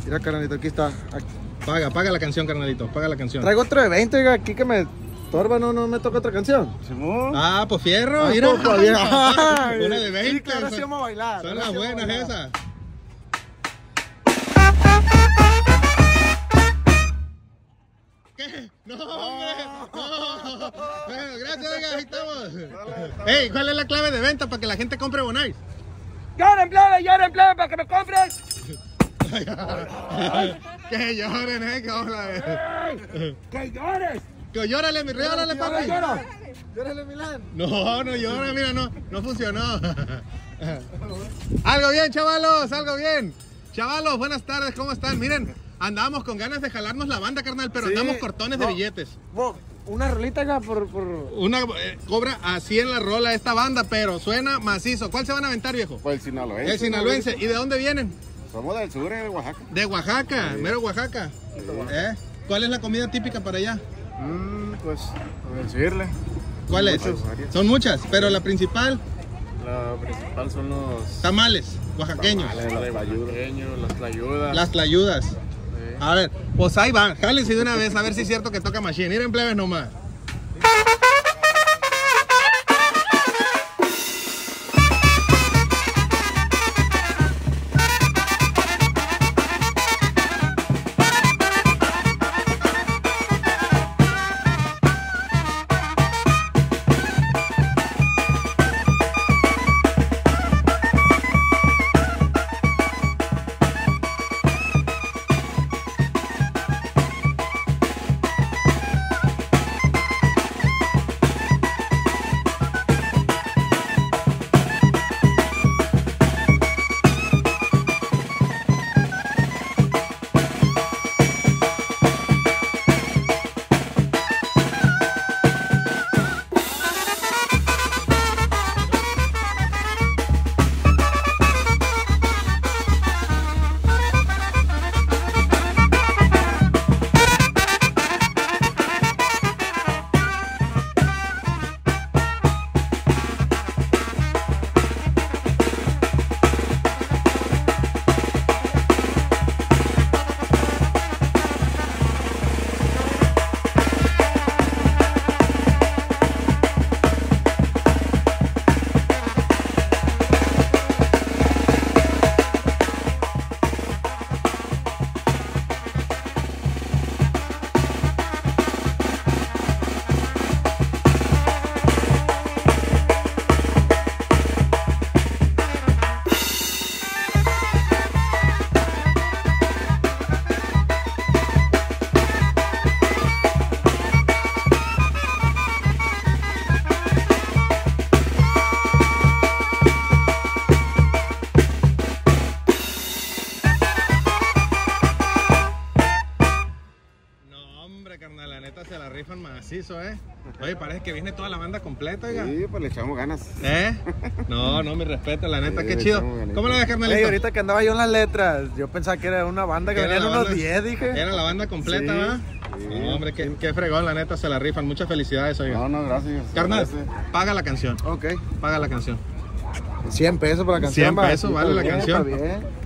Mira, carnalito, aquí está. Aquí. Paga la canción, carnalito, paga la canción. Traigo otro de 20, oiga, aquí que me torba, no me toca otra canción. Ah, pues fierro, Ah, mira. pues, bien. Una de 20. Sí, claro, sí vamos a bailar. Son las buenas esas. ¿Qué? No, hombre, no. Bueno, gracias, oiga, ahí estamos. Ey, ¿cuál es la clave de venta para que la gente compre Bonais? Lloren, plebe, para que me compres. Que lloren, que hola. ¡Que llores! Que llórale, llórale, papi. Llórale, Milán. No llora, mira, no funcionó. Algo bien, chavalos, algo bien. Chavalos, buenas tardes, ¿cómo están? Miren, andamos con ganas de jalarnos la banda, carnal, pero Sí, andamos cortones de billetes. Una rolita acá por... Una cobra así en la rola esta banda, pero suena macizo. ¿Cuál se van a aventar, viejo? Pues el sinaloense. El sinaloense. ¿Y de dónde vienen? Somos del sur, de Oaxaca. De Oaxaca, mero Oaxaca. ¿Cuál es la comida típica para allá? Pues, a decirle. ¿Cuál es? Varias. Son muchas, pero la principal, La principal son los tamales oaxaqueños. las tlayudas. Las tlayudas. A ver, pues ahí van, jálense de una vez a ver si es cierto que toca machine. Miren, plebes nomás. Carnal, la neta se la rifan macizo, Oye, parece que viene toda la banda completa, oiga. Sí, pues le echamos ganas. No, mi respeto, la neta, Sí, qué chido. ¿Cómo la ves, carnalito? Ey, ahorita que andaba yo en las letras, yo pensaba que era una banda que venían unos 10, dije. Era la banda completa, Sí. ¿verdad? Sí. No, hombre, qué fregón, la neta, se la rifan. Muchas felicidades, oiga. No, gracias. Carnal, Gracias. paga la canción. Ok. Paga la canción. 100 pesos por la canción. 100 pesos, vale la Está bien, canción. está bien.